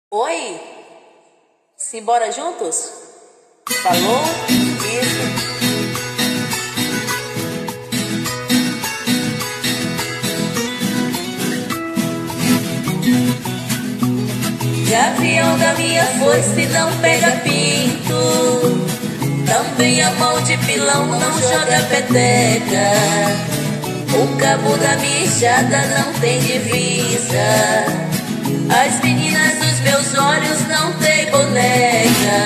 Oi? Simbora juntos? Falou? Isso. Gavião da minha foice não pega pinto, também a mão de pilão não joga peteca. O cabo da minha enxada não tem divisa, as meninas dos meus olhos não tem boneca.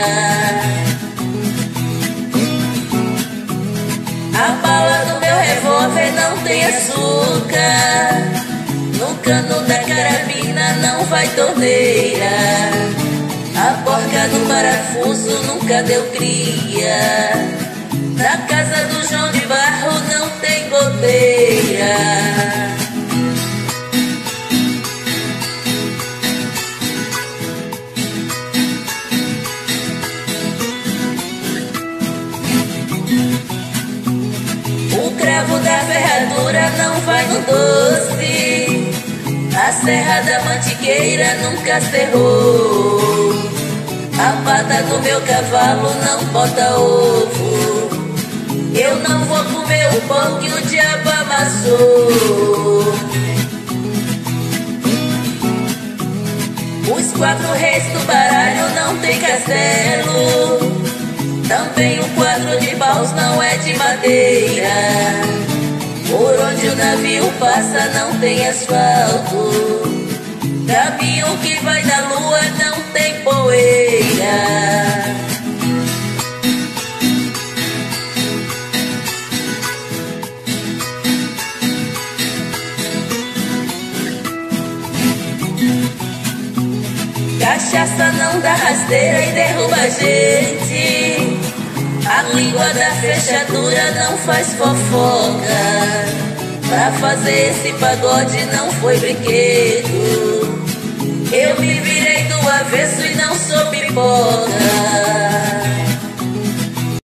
A bala do meu revólver não tem açúcar, no cano da carabina não vai torneira, a porca do parafuso nunca deu cria, na casa do João de Barro não tem goteira. O cravo da ferradura não vai no doce, a serra da mantiqueira nunca cerrou, a pata do meu cavalo não bota ovo, eu não vou comer o pão que o diabo amassou. Os 4 reis do baralho não tem castelo, também o 4 de paus não é de madeira, por onde o navio passa não tem asfalto, caminho que vai da lua não tem poeira. Cachaça não dá rasteira e derruba a gente, a língua da fechadura não faz fofoca, pra fazer esse pagode não foi brinquedo, eu me virei do avesso e não sou pipoca.